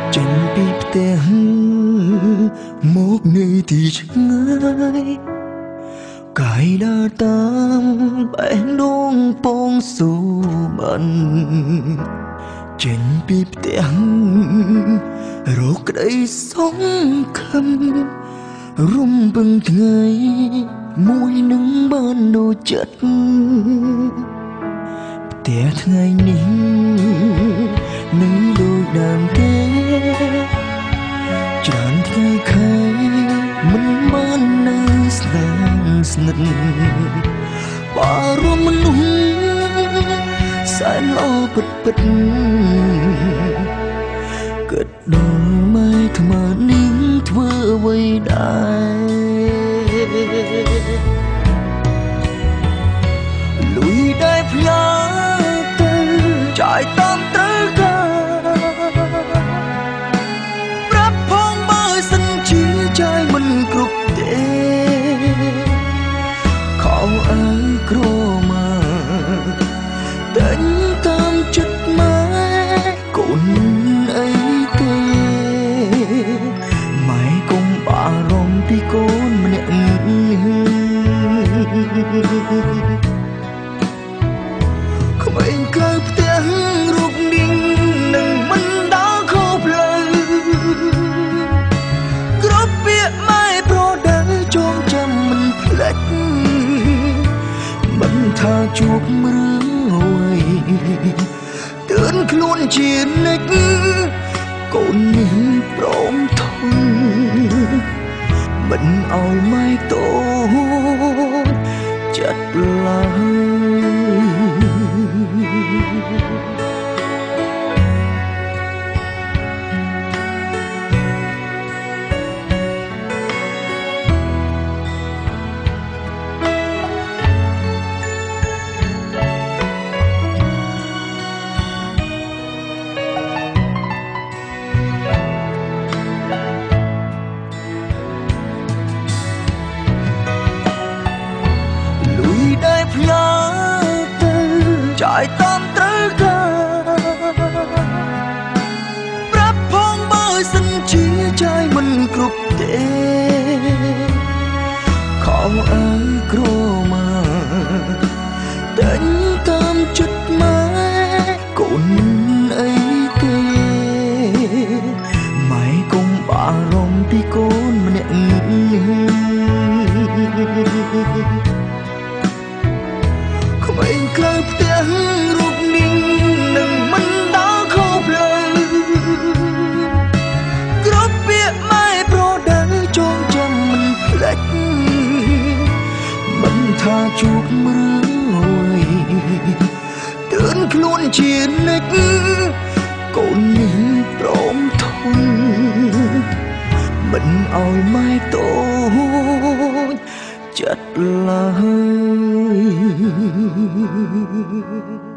ចេញពីផ្ទះមកនៅទីឆ្ងាយកាយដើរតាមបែងដងពងសុបិនចេញពីផ្ទះរកក្តីសង្ឃឹមរំពឹងថ្ងៃមួយនឹងបានដូចចិត្តផ្ទះថ្ងៃនេះនៅដូចដើមទេច្រើនថ្ងៃខែមិនបាននៅស្នេហ៍ស្និទ្ធបារម្ភមនុស្សសែនល្អពិតពិតគិតដល់ម៉ែថ្មនាងធ្វើអ្វីដែរលុយដែលផ្ញើទៅចាយតាមត្រូវការប្រាប់ផងបើសិនជាចាយមិនគ្រប់ទេខោអើក្រមាតែញតាមចិត្តម៉ែកូនអីទេម៉ែកុំបារម្ភពីកូនម្នាក់ក្មេងកើផ្ទះរូបនាងនឹងមិនដើរខុសផ្លូវគ្រប់ពាក្យម៉ែប្រដែលចងចាំមិនភ្លេចមិនថាជួបរឿងអ្វីទឿនខ្លួនជានិច្ចកូននេះព្រមធន់មិនឲ្យម៉ែតូចចិត្តឡើយได้พลาดទៅចាយតាមត្រូវការប្រាប់ផងបើសិនជាចាយមិនគ្រប់ទេខំអើយក្រមាតែញតាមចិត្តម៉ែកូនអីទេម៉ែកុំបារម្ភពីកូនម្នាក់ក្មេងក្រៅផ្ទះរូបនាងនឹងមិនដើរខុសផ្លូវគ្រប់ពាក្យម៉ែប្រដែលចងចាំមិនភ្លេចមិនថាជួបរឿងអ្វីទឿនខ្លួនជានិច្ចកូននេះព្រមធន់មិនឲ្យម៉ែតូចចិត្តឡើយ